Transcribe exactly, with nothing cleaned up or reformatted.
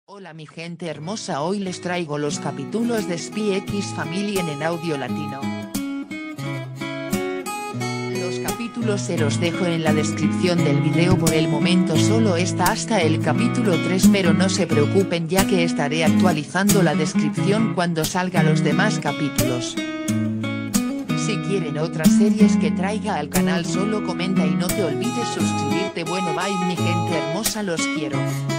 Hola mi gente hermosa, hoy les traigo los capítulos de Spy X Family en audio latino. Los capítulos se los dejo en la descripción del video, por el momento solo está hasta el capítulo tres, pero no se preocupen ya que estaré actualizando la descripción cuando salga los demás capítulos. Si quieren otras series que traiga al canal solo comenta y no te olvides suscribirte. Bueno bye mi gente hermosa, los quiero.